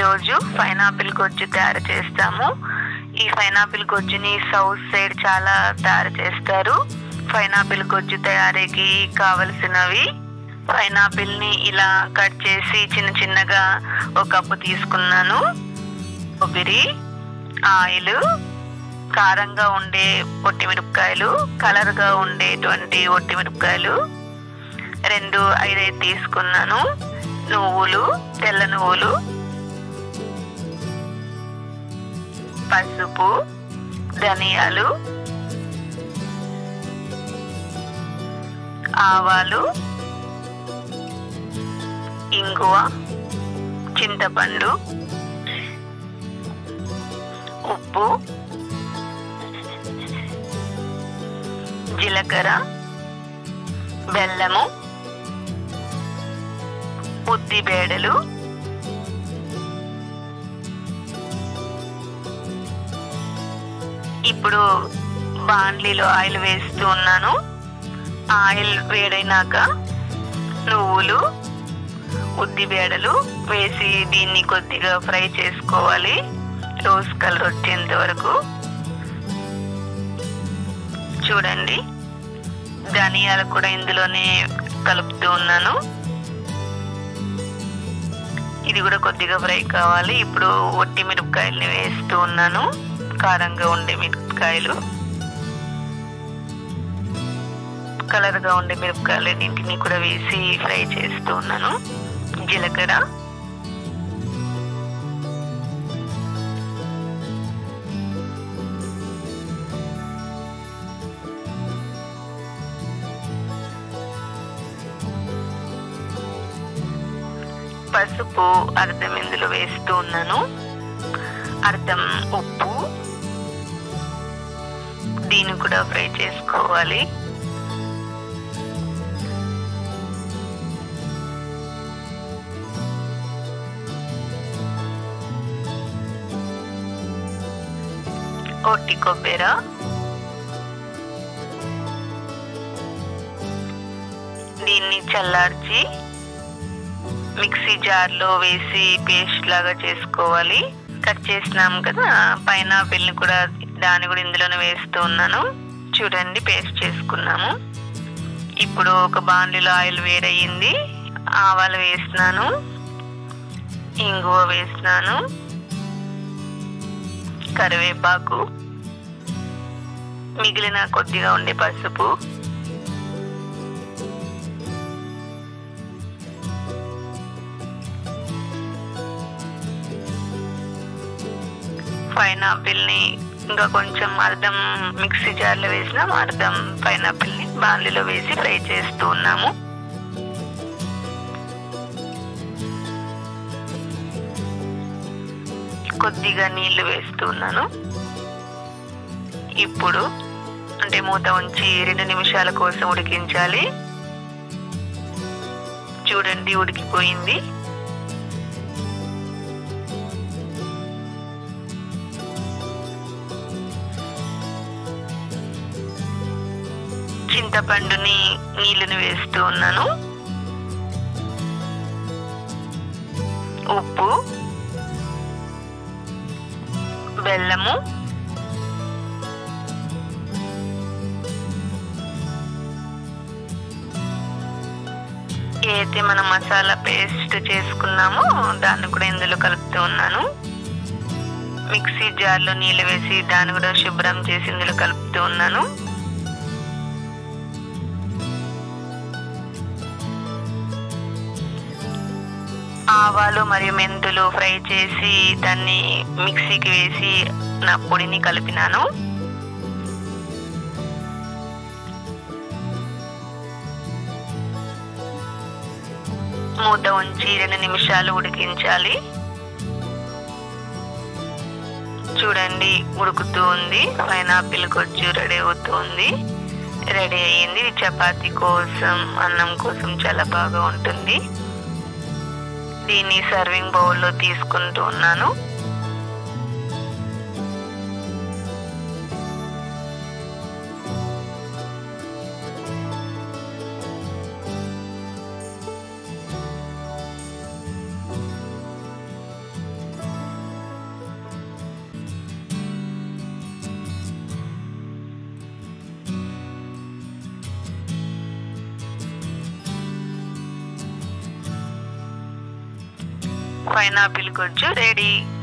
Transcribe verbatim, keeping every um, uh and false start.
ఈరోజు పైనాపిల్ గొజ్జు తయారు చేస్తాము. ఈ పైనాపిల్ గొజ్జుని సౌత్ సైడ్ చాలా తయారు చేస్తారు. పైనాపిల్ గొజ్జు తయారీకి కావలసినవి పైనాపిల్ ని ఇలా కట్ చేసి చిన్న చిన్నగా ఒక కప్పు తీసుకున్నాను. కొబ్బరి, ఆయిల్, కారంగా ఉండే ఒట్టిమిరపకాయలు, కలర్ గా ఉండేటువంటి ఒట్టిమిరపకాయలు రెండు ఐదైదు తీసుకున్నాను. నువ్వులు, తెల్ల నువ్వులు, పసుపు, ధనియాలు, ఆవాలు, ఇంగువ, చింతపండు, ఉప్పు, జీలకర్ర, బెల్లము, ఉద్ది బేడలు, ఇప్పుడు బాండ్లీలో ఆయిల్ వేస్తూ ఉన్నాను. ఆయిల్ వేడైనాక నువ్వులు, ఉద్ది బేడలు వేసి దీన్ని కొద్దిగా ఫ్రై చేసుకోవాలి రోజ్ కలర్ వచ్చేంత వరకు. చూడండి, ధనియాలు కూడా ఇందులోనే కలుపుతూ ఉన్నాను. ఇది కూడా కొద్దిగా ఫ్రై కావాలి. ఇప్పుడు ఒట్టి మిరపకాయల్ని వేస్తూ ఉన్నాను, కారంగా ఉండే మిరపకాయలు, కలర్ గా ఉండే మిరపకాయలు అన్నింటినీ కూడా వేసి ఫ్రై చేస్తూ ఉన్నాను. జీలకర్ర, పసుపు అర్థం ఇందులో వేస్తూ ఉన్నాను, అర్థం ఉప్పు, దీన్ని కూడా ఫ్రై చేసుకోవాలి. ఒట్టి కొబ్బరి, దీన్ని చల్లార్చి మిక్సీ జార్ లో వేసి పేస్ట్ లాగా చేసుకోవాలి. కట్ చేసినాం కదా పైనాపిల్ ని కూడా, దాన్ని కూడా ఇందులోనే వేస్తూ ఉన్నాను. చూడండి, పేస్ట్ చేసుకున్నాము. ఇప్పుడు ఒక బాండ్లీలో ఆయిల్ వేడయ్యింది. ఆవాలు వేసినాను, ఇంగువ వేసినాను, కరివేపాకు, మిగిలిన కొద్దిగా ఉండే పసుపు, పైనాపిల్ ని ఇంకా కొంచెం అర్థం మిక్సీ జార్ లో వేసినాం, అర్థం పైనాపిల్ ని బాండ్లీలో వేసి ఫ్రై చేస్తూ ఉన్నాము. కొద్దిగా నీళ్లు వేస్తూ ఉన్నాను. ఇప్పుడు అంటే మూత ఉంచి రెండు నిమిషాల కోసం ఉడికించాలి. చూడండి, ఉడికిపోయింది. చింతపండుని నీళ్ళని వేస్తూ ఉన్నాను. ఉప్పు, బెల్లము, ఏదైతే మనం మసాలా పేస్ట్ చేసుకున్నామో దాన్ని కూడా ఇందులో కలుపుతూ ఉన్నాను. మిక్సీ జార్లో నీళ్ళు వేసి దాన్ని కూడా శుభ్రం చేసి ఇందులో కలుపుతూ ఉన్నాను. ఆవాలు మరియు మెంతులు ఫ్రై చేసి దాన్ని మిక్సీకి వేసి నా పొడిని కలిపినాను. మూత ఉంచి రెండు నిమిషాలు ఉడికించాలి. చూడండి, ఉడుకుతూ ఉంది. పైనాపిల్ గొజ్జు రెడీ అవుతుంది. రెడీ అయ్యింది. చపాతీ కోసం, అన్నం కోసం చాలా బాగా ఉంటుంది. దీన్ని సర్వింగ్ బౌల్లో తీసుకుంటూ ఉన్నాను. పైనాపిల్ గుజ్జు రెడీ.